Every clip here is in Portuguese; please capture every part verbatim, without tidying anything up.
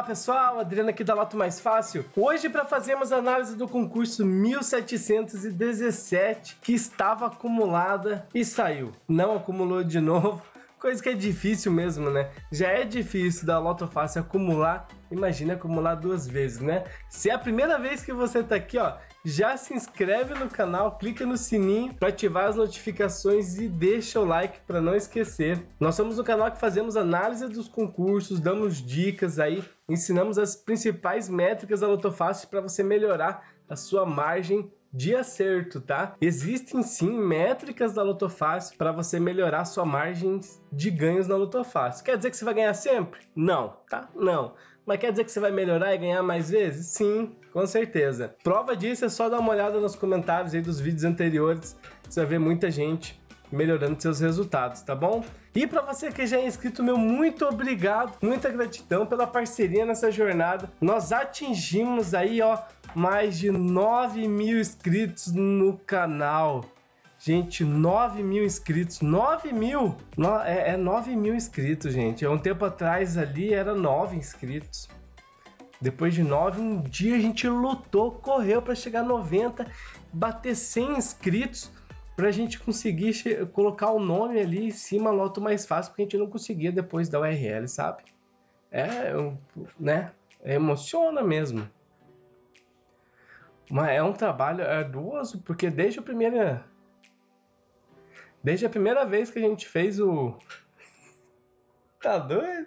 pessoal, Adriano aqui da Loto Mais Fácil. Hoje para fazermos a análise do concurso mil setecentos e dezessete que estava acumulada e saiu. Não acumulou de novo, coisa que é difícil mesmo, né? Já é difícil da Loto Fácil acumular, imagina acumular duas vezes, né? Se é a primeira vez que você tá aqui, ó, já se inscreve no canal, clica no sininho para ativar as notificações e deixa o like para não esquecer. Nós somos um canal que fazemos análise dos concursos, damos dicas aí, ensinamos as principais métricas da Loto Fácil para você melhorar a sua margem de acerto, tá? Existem sim métricas da Loto Fácil para você melhorar sua margem de ganhos na Loto Fácil. Quer dizer que você vai ganhar sempre? Não, tá? Não. Mas quer dizer que você vai melhorar e ganhar mais vezes? Sim, com certeza. Prova disso é só dar uma olhada nos comentários aí dos vídeos anteriores. Você vai ver muita gente melhorando seus resultados, tá bom? E para você que já é inscrito, meu muito obrigado, muita gratidão pela parceria nessa jornada. Nós atingimos aí, ó, mais de nove mil inscritos no canal. Gente, nove mil inscritos, nove mil, no, é, é nove mil inscritos, gente. Há um tempo atrás ali era nove inscritos. Depois de nove, um dia a gente lutou, correu para chegar a noventa, bater cem inscritos, para a gente conseguir colocar o nome ali em cima, Loto Mais Fácil, porque a gente não conseguia depois da U R L, sabe? É, né? Emociona mesmo. Mas é um trabalho arduoso, porque desde a primeira... Desde a primeira vez que a gente fez o... Tá doido?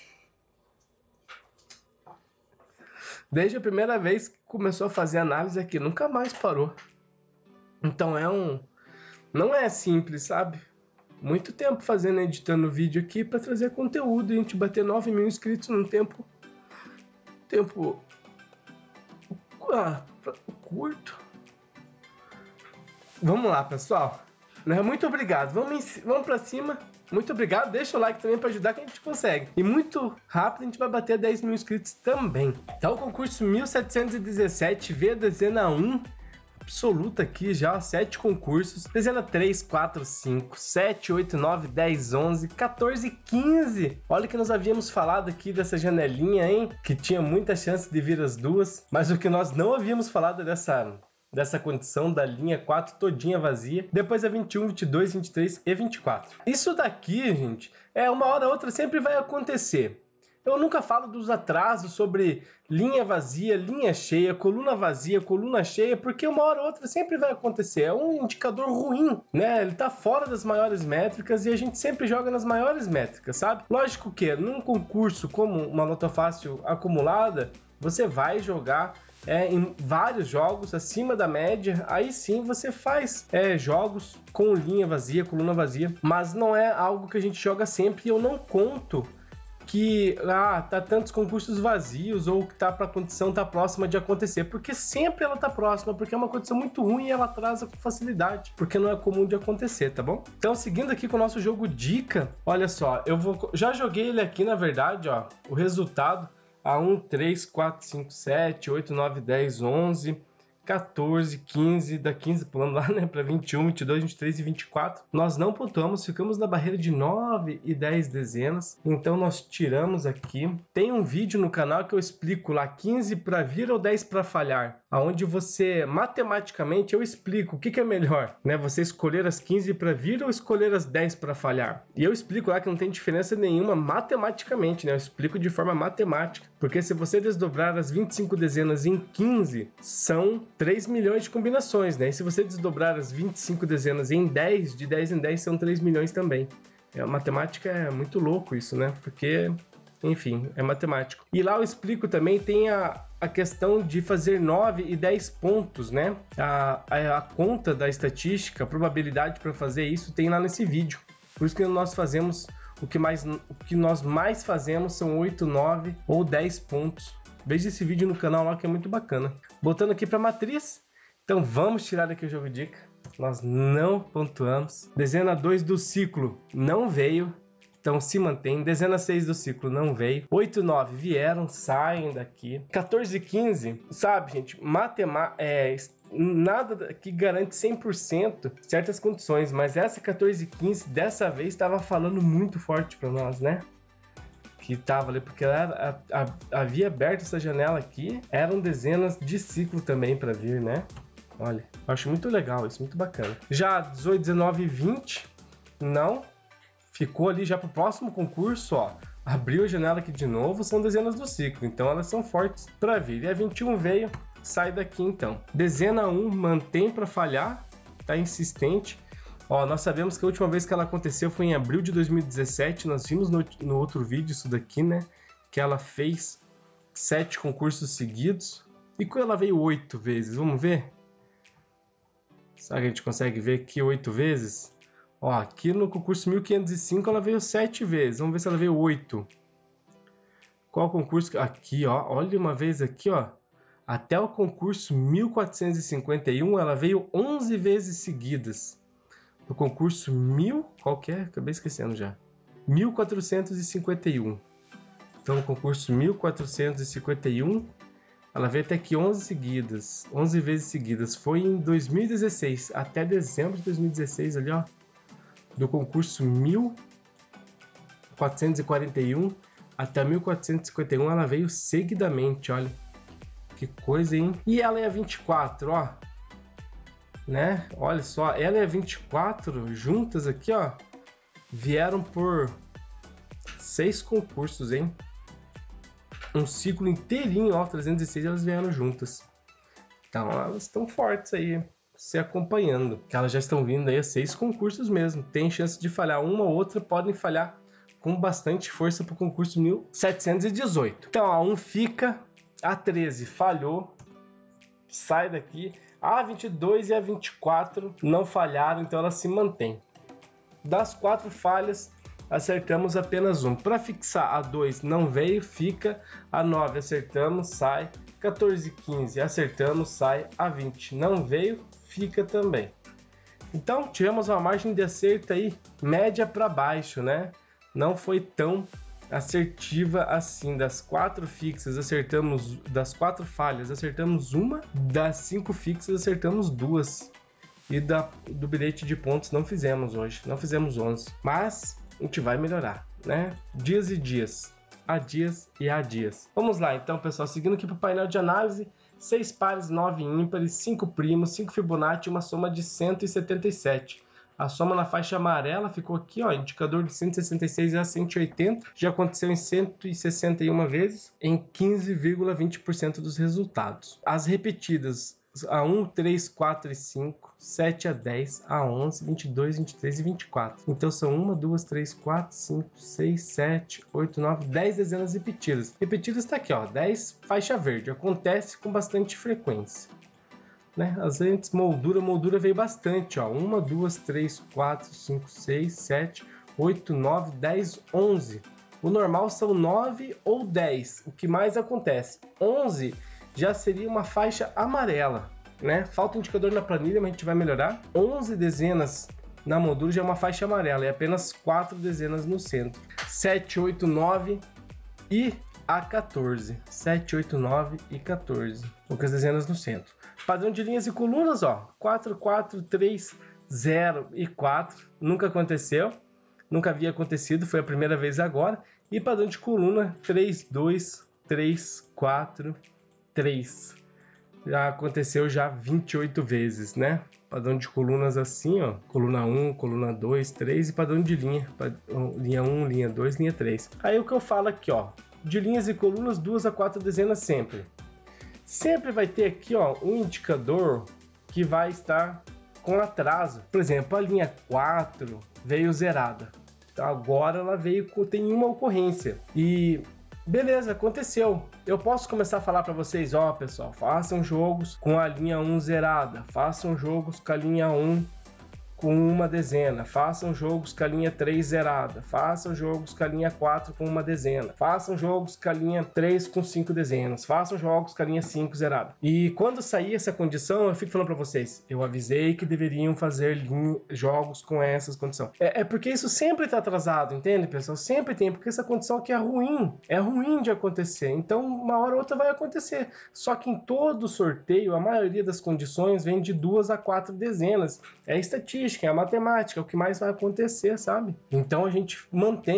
Desde a primeira vez que começou a fazer análise aqui, nunca mais parou. Então é um... Não é simples, sabe? Muito tempo fazendo, editando vídeo aqui para trazer conteúdo e a gente bater nove mil inscritos num tempo... Tempo... Ah, curto. Vamos lá, pessoal. Muito obrigado, vamos, vamos pra cima. Muito obrigado, deixa o like também para ajudar que a gente consegue. E muito rápido a gente vai bater dez mil inscritos também. Então o concurso mil setecentos e dezessete vê a dezena um absoluta aqui já, sete concursos. Dezena três, quatro, cinco, sete, oito, nove, dez, onze, quatorze, quinze. Olha que nós havíamos falado aqui dessa janelinha, hein? Que tinha muita chance de vir as duas. Mas o que nós não havíamos falado dessa... dessa condição da linha quatro todinha vazia, depois a vinte e um, vinte e dois, vinte e três e vinte e quatro. Isso daqui, gente, é uma hora ou outra sempre vai acontecer. Eu nunca falo dos atrasos sobre linha vazia, linha cheia, coluna vazia, coluna cheia, porque uma hora ou outra sempre vai acontecer. É um indicador ruim, né? Ele tá fora das maiores métricas e a gente sempre joga nas maiores métricas, sabe? Lógico que num concurso como uma Loto Fácil acumulada, você vai jogar É, em vários jogos acima da média, aí sim você faz é, jogos com linha vazia, coluna vazia, mas não é algo que a gente joga sempre e eu não conto que ah, tá tantos concursos vazios ou que tá pra condição tá próxima de acontecer, porque sempre ela tá próxima, porque é uma condição muito ruim e ela atrasa com facilidade, porque não é comum de acontecer, tá bom? Então, seguindo aqui com o nosso jogo dica, olha só, eu vou já joguei ele aqui na verdade, ó, o resultado a um, três, quatro, cinco, sete, oito, nove, dez, onze, quatorze, quinze, da quinze pulando lá, né, para vinte e um, vinte e dois, vinte e três e vinte e quatro. Nós não pontuamos, ficamos na barreira de nove e dez dezenas, então nós tiramos aqui. Tem um vídeo no canal que eu explico lá quinze para vir ou dez para falhar, aonde você, matematicamente, eu explico o que, que é melhor, né, você escolher as quinze para vir ou escolher as dez para falhar. E eu explico lá que não tem diferença nenhuma matematicamente, né, eu explico de forma matemática, porque se você desdobrar as vinte e cinco dezenas em quinze, são três milhões de combinações, né? E se você desdobrar as vinte e cinco dezenas em dez, de dez em dez são três milhões também. É, a matemática é muito louco isso, né? Porque, enfim, é matemático. E lá eu explico também, tem a, a questão de fazer nove e dez pontos, né? A, a, a conta da estatística, a probabilidade para fazer isso tem lá nesse vídeo. Por isso que nós fazemos, o que, mais, o que nós mais fazemos são oito, nove ou dez pontos. Veja esse vídeo no canal lá que é muito bacana. Botando aqui para matriz, então vamos tirar aqui o jogo dica. Nós não pontuamos. Dezena dois do ciclo não veio, então se mantém. Dezena seis do ciclo não veio. oito e nove vieram, saem daqui. quatorze e quinze, sabe, gente, matemática, é, nada que garante cem por cento certas condições, mas essa quatorze e quinze dessa vez estava falando muito forte para nós, né? que tava ali, porque era, a, a, havia aberto essa janela aqui, eram dezenas de ciclo também para vir, né? Olha, eu acho muito legal isso, muito bacana. Já dezoito, dezenove e vinte, não, ficou ali já pro próximo concurso, ó. Abriu a janela aqui de novo, são dezenas do ciclo, então elas são fortes para vir. E a vinte e um veio, sai daqui então. Dezena um mantém para falhar, tá insistente. Ó, nós sabemos que a última vez que ela aconteceu foi em abril de dois mil e dezessete, nós vimos no, no outro vídeo isso daqui, né? Que ela fez sete concursos seguidos. E quando ela veio oito vezes, vamos ver? Será que a gente consegue ver aqui oito vezes? Ó, aqui no concurso mil quinhentos e cinco ela veio sete vezes. Vamos ver se ela veio oito. Qual concurso? Aqui, ó. Olha uma vez aqui, ó. Até o concurso mil quatrocentos e cinquenta e um ela veio onze vezes seguidas. No concurso mil... Qual que é? Acabei esquecendo já. mil quatrocentos e cinquenta e um. Então, o concurso mil quatrocentos e cinquenta e um... Ela veio até aqui onze seguidas. onze vezes seguidas. Foi em dois mil e dezesseis. Até dezembro de dois mil e dezesseis ali, ó. Do concurso mil quatrocentos e quarenta e um até mil quatrocentos e cinquenta e um ela veio seguidamente, olha. Que coisa, hein? E ela é a vinte e quatro, ó. Né? Olha só, ela e a vinte e quatro juntas aqui, ó. Vieram por seis concursos, hein? Um ciclo inteirinho, ó, trezentos e seis elas vieram juntas. Então elas estão fortes aí, se acompanhando. Que elas já estão vindo aí a seis concursos mesmo. Tem chance de falhar uma ou outra, podem falhar com bastante força para o concurso mil setecentos e dezoito. Então a um fica, a treze falhou, sai daqui. A vinte e dois e a vinte e quatro não falharam, então elas se mantêm. Das quatro falhas, acertamos apenas um. Para fixar, a dois não veio, fica. A nove acertamos, sai. quatorze e quinze acertamos, sai. A vinte não veio, fica também. Então, tivemos uma margem de acerto aí média para baixo, né? Não foi tão assertiva assim. Das quatro fixas acertamos, das quatro falhas acertamos uma, das cinco fixas acertamos duas. E da, do bilhete de pontos não fizemos hoje, não fizemos onze. Mas a gente vai melhorar, né? Dias e dias, há dias e há dias. Vamos lá então, pessoal, seguindo aqui para o painel de análise. seis pares, nove ímpares, cinco primos, cinco Fibonacci e uma soma de cento e setenta e sete. A soma na faixa amarela ficou aqui, ó, indicador de cento e sessenta e seis a cento e oitenta. Já aconteceu em cento e sessenta e uma vezes, em quinze vírgula vinte por cento dos resultados. As repetidas, a um, três, quatro e cinco, sete a dez, a onze, vinte e dois, vinte e três e vinte e quatro. Então são uma, duas, três, quatro, cinco, seis, sete, oito, nove, dez dezenas repetidas. Repetidas está aqui, ó, dez faixa verde. Acontece com bastante frequência. Né? As lentes moldura, moldura veio bastante, ó. uma, duas, três, quatro, cinco, seis, sete, oito, nove, dez, onze. O normal são nove ou dez. O que mais acontece? onze já seria uma faixa amarela, né? Falta indicador na planilha, mas a gente vai melhorar. onze dezenas na moldura já é uma faixa amarela e apenas quatro dezenas no centro. sete, oito, nove e a quatorze. sete, oito, nove e quatorze. Poucas dezenas no centro. Padrão de linhas e colunas, ó. quatro, quatro, três, zero e quatro. Nunca aconteceu. Nunca havia acontecido. Foi a primeira vez agora. E padrão de coluna três, dois, três, quatro, três. Já aconteceu já vinte e oito vezes, né? Padrão de colunas assim, ó. Coluna um, coluna dois, três e padrão de linha. Linha um, linha dois, linha três. Aí o que eu falo aqui, ó. De linhas e colunas, duas a quatro dezenas sempre. Sempre vai ter aqui, ó, um indicador que vai estar com atraso. Por exemplo, a linha quatro veio zerada. Então, agora ela veio com tem uma ocorrência. E beleza, aconteceu. Eu posso começar a falar para vocês, ó, pessoal, façam jogos com a linha um zerada, façam jogos com a linha um com uma dezena, façam jogos com a linha três zerada, façam jogos com a linha quatro com uma dezena, façam jogos com a linha três com cinco dezenas, façam jogos com a linha cinco zerada. E quando sair essa condição, eu fico falando para vocês, eu avisei que deveriam fazer jogos com essas condições. É, é porque isso sempre está atrasado, entende, pessoal? Sempre tem, porque essa condição aqui é ruim, é ruim de acontecer, então uma hora ou outra vai acontecer. Só que em todo sorteio, a maioria das condições vem de duas a quatro dezenas, é estatística, é a matemática, é o que mais vai acontecer, sabe? Então a gente mantém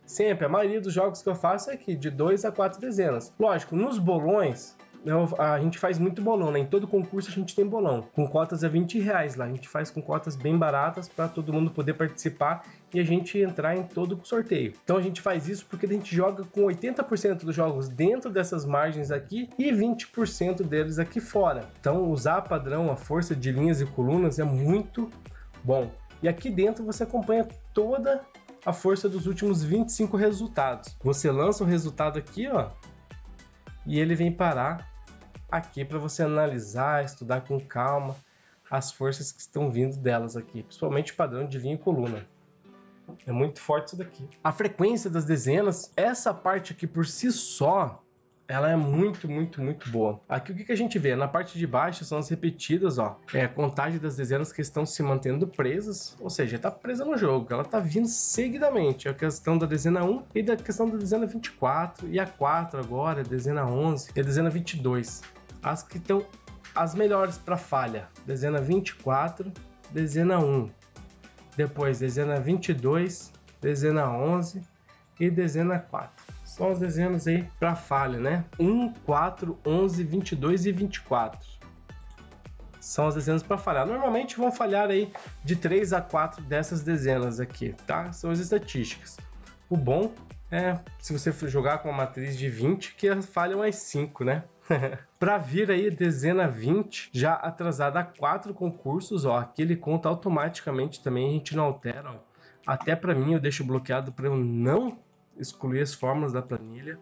Sempre, a maioria dos jogos que eu faço é aqui, de dois a quatro dezenas. Lógico, nos bolões, eu, a gente faz muito bolão, né? Em todo concurso a gente tem bolão, com cotas a vinte reais lá. A gente faz com cotas bem baratas para todo mundo poder participar e a gente entrar em todo o sorteio. Então a gente faz isso porque a gente joga com oitenta por cento dos jogos dentro dessas margens aqui e vinte por cento deles aqui fora. Então usar padrão, a força de linhas e colunas é muito bom. E aqui dentro você acompanha toda a força dos últimos vinte e cinco resultados. Você lança o resultado aqui, ó, e ele vem parar aqui para você analisar, estudar com calma as forças que estão vindo delas aqui, principalmente o padrão de linha e coluna. É muito forte isso daqui. A frequência das dezenas, essa parte aqui por si só, ela é muito, muito, muito boa. Aqui o que, que a gente vê? Na parte de baixo são as repetidas, ó. É a contagem das dezenas que estão se mantendo presas, ou seja, está presa no jogo. Ela está vindo seguidamente. É a questão da dezena um e da questão da dezena vinte e quatro. E a quatro agora, a dezena onze e a dezena vinte e dois. As que estão as melhores para falha. Dezena vinte e quatro, dezena um. Depois dezena vinte e dois, dezena onze e dezena quatro. São as dezenas aí para falha, né? um, quatro, onze, vinte e dois e vinte e quatro. São as dezenas para falhar. Normalmente vão falhar aí de três a quatro dessas dezenas aqui, tá? São as estatísticas. O bom é, se você for jogar com uma matriz de vinte, que falha mais cinco, né? Para vir aí dezena vinte, já atrasada a quatro concursos, ó, aqui ele conta automaticamente também, a gente não altera, ó. Até para mim eu deixo bloqueado para eu não excluir as fórmulas da planilha.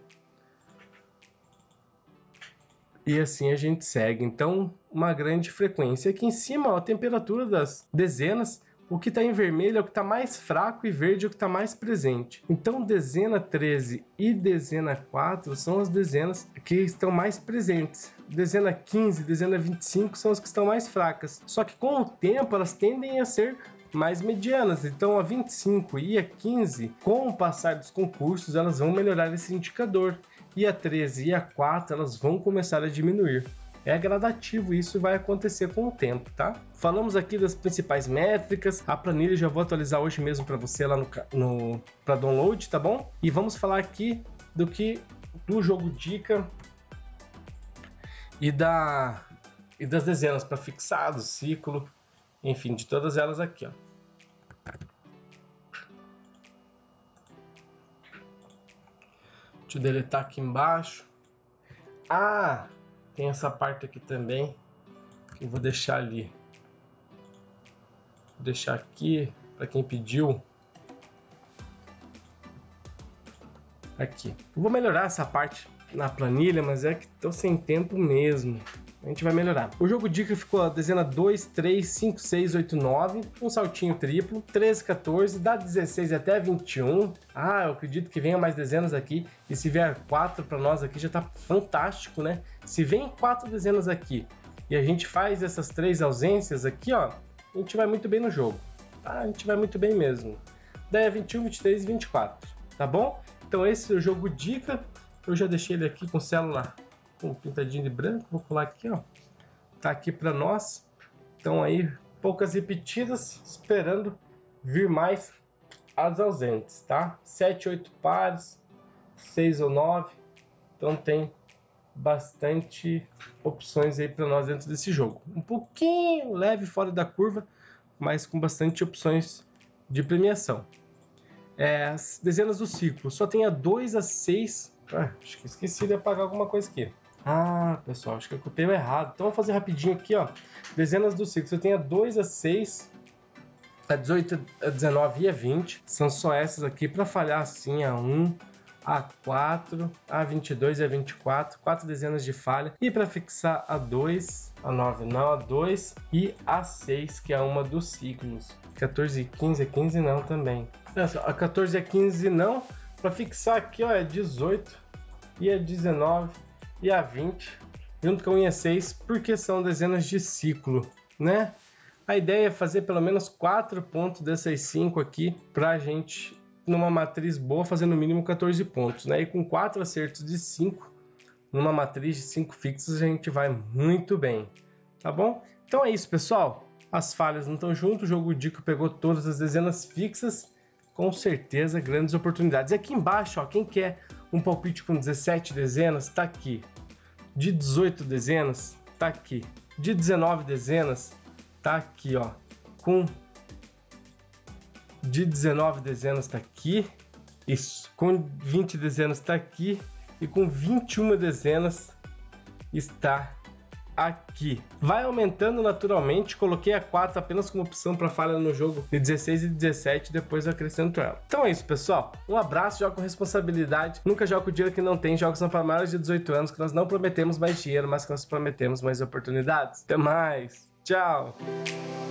E assim a gente segue. Então, uma grande frequência. Aqui em cima, ó, a temperatura das dezenas. O que está em vermelho é o que está mais fraco e verde é o que está mais presente. Então, dezena treze e dezena quatro são as dezenas que estão mais presentes. Dezena quinze e dezena vinte e cinco são as que estão mais fracas. Só que com o tempo elas tendem a ser mais medianas. Então a vinte e cinco e a quinze, com o passar dos concursos, elas vão melhorar esse indicador. E a treze e a quatro, elas vão começar a diminuir. É gradativo, isso vai acontecer com o tempo, tá? Falamos aqui das principais métricas, a planilha já vou atualizar hoje mesmo para você lá no, no para download, tá bom? E vamos falar aqui do que do jogo dica e da e das dezenas para fixado, ciclo, enfim, de todas elas aqui, ó. Deixa eu deletar aqui embaixo. Ah, tem essa parte aqui também que eu vou deixar ali. Vou deixar aqui para quem pediu. Aqui. Eu vou melhorar essa parte na planilha, mas é que estou sem tempo mesmo. A gente vai melhorar. O jogo dica ficou a dezena dois, três, cinco, seis, oito, nove, um saltinho triplo, treze, quatorze, dá dezesseis até vinte e um. Ah, eu acredito que venha mais dezenas aqui. E se vier quatro para nós aqui já tá fantástico, né? Se vem quatro dezenas aqui e a gente faz essas três ausências aqui, ó, a gente vai muito bem no jogo. Tá? A gente vai muito bem mesmo. Daí é vinte e um, vinte e três e vinte e quatro, tá bom? Então esse é o jogo dica. Eu já deixei ele aqui com célula com pintadinho de branco, vou colar aqui, ó. Tá aqui para nós. Então aí, poucas repetidas, esperando vir mais as ausentes, tá? sete, oito pares, seis ou nove. Então tem bastante opções aí para nós dentro desse jogo. Um pouquinho leve fora da curva, mas com bastante opções de premiação. É, as dezenas do ciclo, só tem a dois a seis. Ah, acho que esqueci de apagar alguma coisa aqui. Ah, pessoal, acho que eu copiei errado. Então vamos fazer rapidinho aqui, ó. Dezenas do ciclo. Você tem a dois a seis, a dezoito, a dezenove e a vinte. São só essas aqui para falhar assim, a um, a quatro, a vinte e dois e a vinte e quatro. Quatro dezenas de falha. E para fixar a dois, a nove não, a dois e a seis, que é uma dos ciclos. quatorze e quinze, a quinze não também. A quatorze e a quinze não. Para fixar aqui, ó, é dezoito e a dezenove. E a vinte, junto com a um e a seis, porque são dezenas de ciclo, né? A ideia é fazer pelo menos quatro pontos dessas cinco aqui, pra gente, numa matriz boa, fazer no mínimo quatorze pontos, né? E com quatro acertos de cinco, numa matriz de cinco fixos, a gente vai muito bem, tá bom? Então é isso, pessoal. As falhas não estão juntas, o jogo dica pegou todas as dezenas fixas, com certeza grandes oportunidades. Aqui embaixo, ó, quem quer um palpite com dezessete dezenas, tá aqui. De dezoito dezenas, tá aqui. De dezenove dezenas, tá aqui, ó. Com de dezenove dezenas tá aqui. Isso. Com vinte dezenas tá aqui. E com vinte e uma dezenas está aqui. Vai aumentando naturalmente. Coloquei a quatro apenas como opção para falha no jogo de dezesseis e dezessete, depois eu acrescento ela. Então é isso, pessoal. Um abraço, joga com responsabilidade. Nunca joga com dinheiro que não tem. Jogos são para maiores de dezoito anos, que nós não prometemos mais dinheiro, mas que nós prometemos mais oportunidades. Até mais. Tchau.